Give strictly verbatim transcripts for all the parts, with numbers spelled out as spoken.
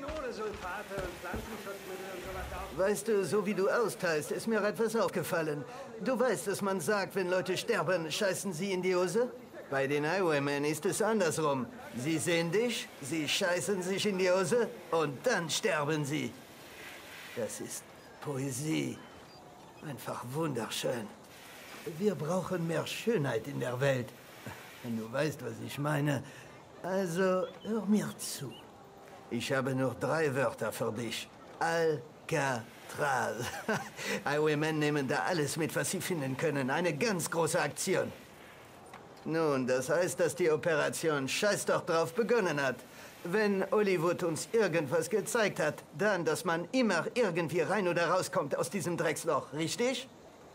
Weißt du, so wie du austeilst, ist mir etwas aufgefallen. Du weißt, dass man sagt, wenn Leute sterben, scheißen sie in die Hose? Bei den Highwaymen ist es andersrum. Sie sehen dich, sie scheißen sich in die Hose und dann sterben sie. Das ist Poesie. Einfach wunderschön. Wir brauchen mehr Schönheit in der Welt. Wenn du weißt, was ich meine. Also, hör mir zu. Ich habe nur drei Wörter für dich. Alcatraz. Highwaymen nehmen da alles mit, was sie finden können. Eine ganz große Aktion. Nun, das heißt, dass die Operation Scheiß doch drauf begonnen hat. Wenn Hollywood uns irgendwas gezeigt hat, dann, dass man immer irgendwie rein oder rauskommt aus diesem Drecksloch, richtig?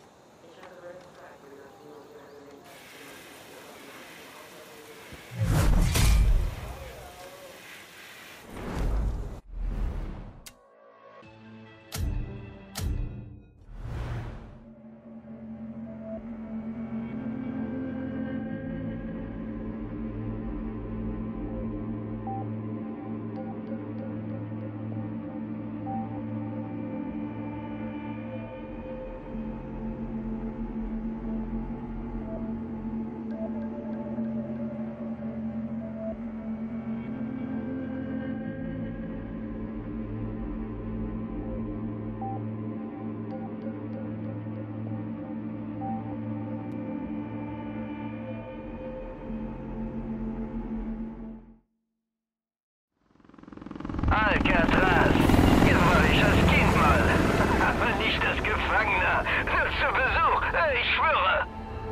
Alcatraz. Hier war ich als Kind mal. Aber nicht als Gefangener. Nur zu Besuch. Ich schwöre.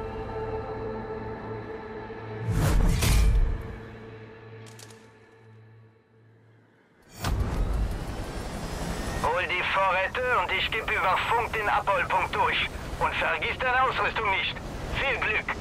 Hol die Vorräte und ich gebe über Funk den Abholpunkt durch. Und vergiss deine Ausrüstung nicht. Viel Glück.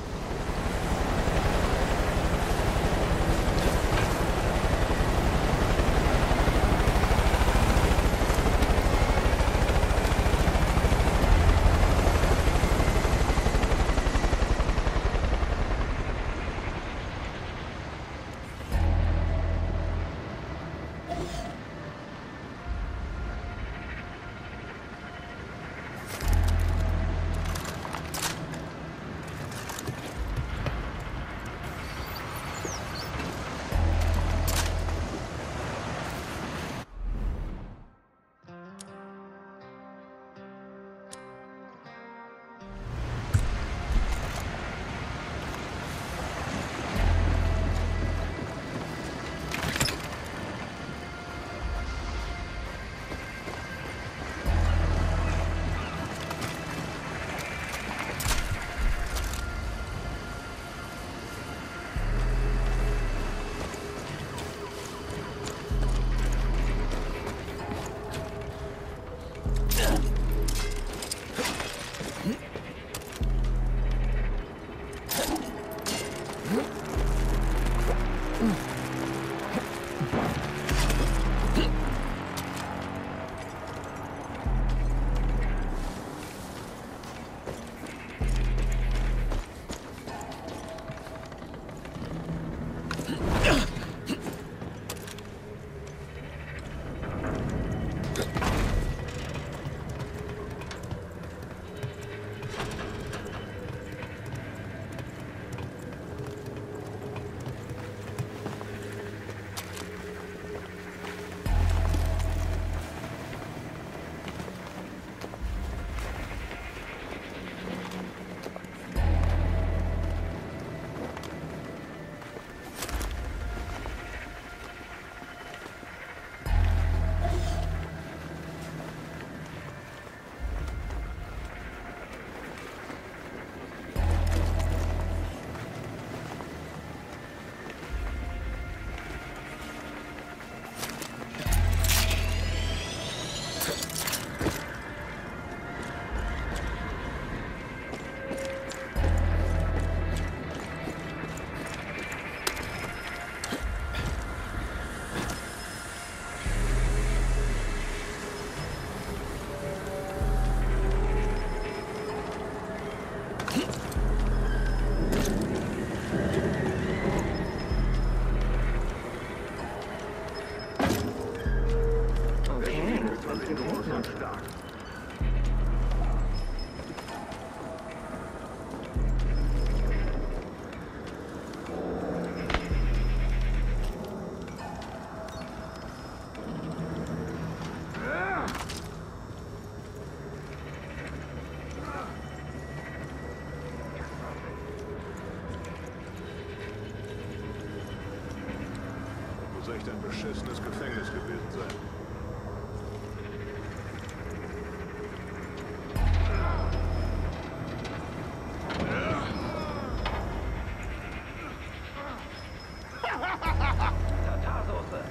groß und stark. Muss echt ein beschissenes Gefängnis gewesen sein. Tartarsoße.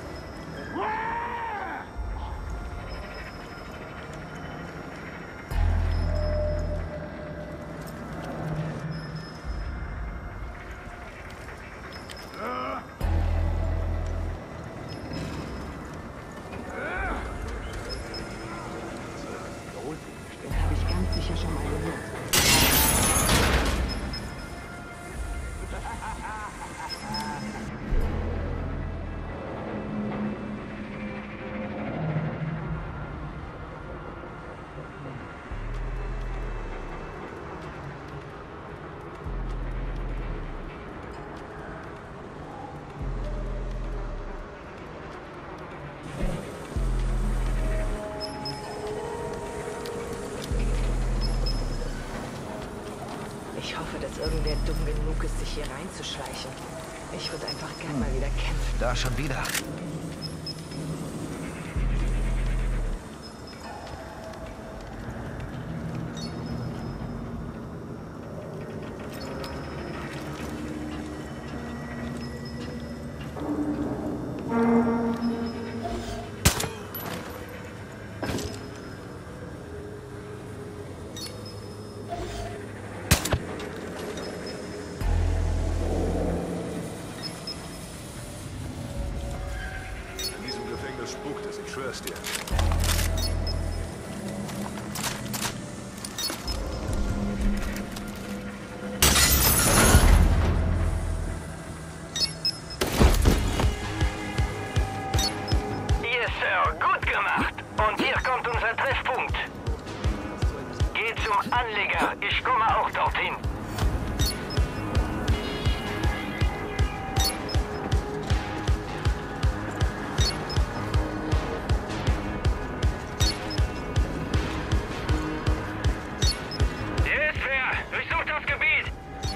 Den habe ich ganz sicher schon mal gehört. Ich hoffe, dass irgendwer dumm genug ist, sich hier reinzuschleichen. Ich würde einfach gern mal wieder kämpfen. Da schon wieder. In diesem Gefängnis spukt es, ich schwör's dir. Yes, Sir. Gut gemacht. Und hier kommt unser Treffpunkt. Geh zum Anleger. Ich komme auch dorthin. Hier ist wer. Durchsucht das Gebiet.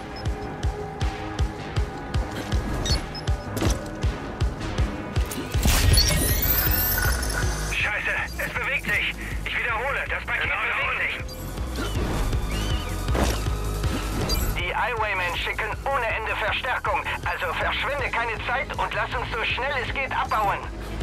Scheiße, es bewegt sich. Ich wiederhole, das Paket bewegt sich. Die Highwaymen schicken ohne Ende Verstärkung. Also verschwende keine Zeit und lass uns so schnell es geht abbauen.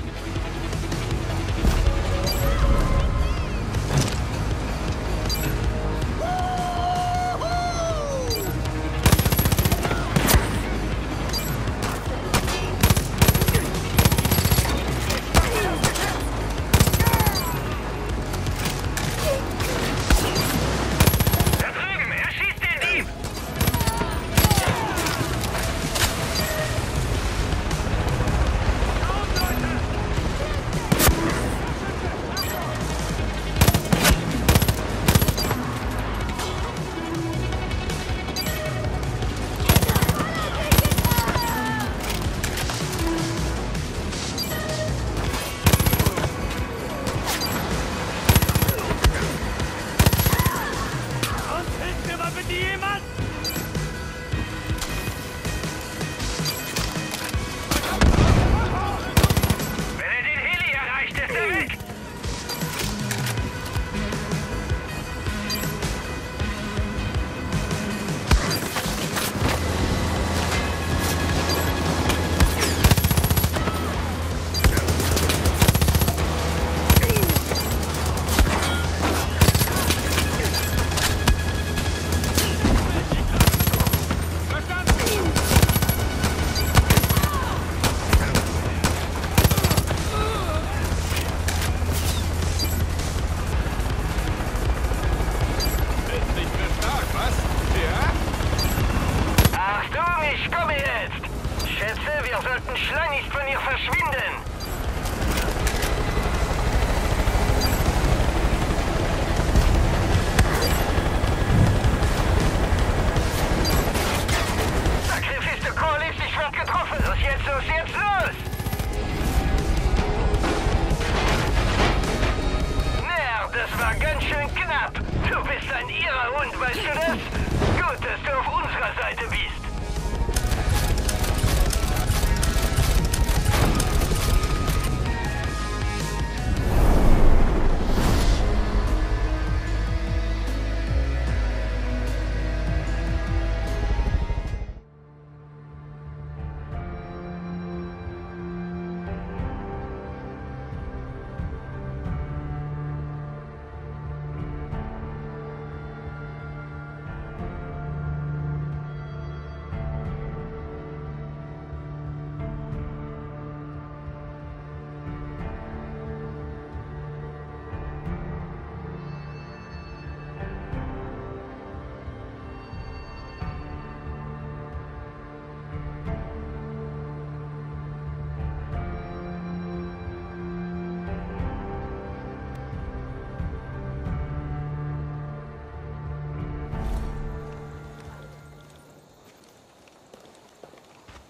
Da drüben, er schießt den Dieb! Auf, Leute!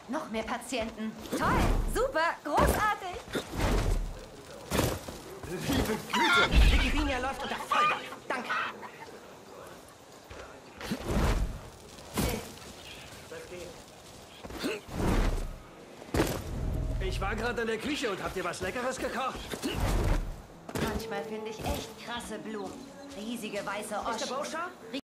Noch mehr Patienten. Toll, super, großartig. Liebe Güte! Wikipedia läuft unter Volldampf. Danke. Ich war gerade in der Küche und hab dir was Leckeres gekocht. Manchmal finde ich echt krasse Blumen. Riesige weiße Oschen. Mister Boscher?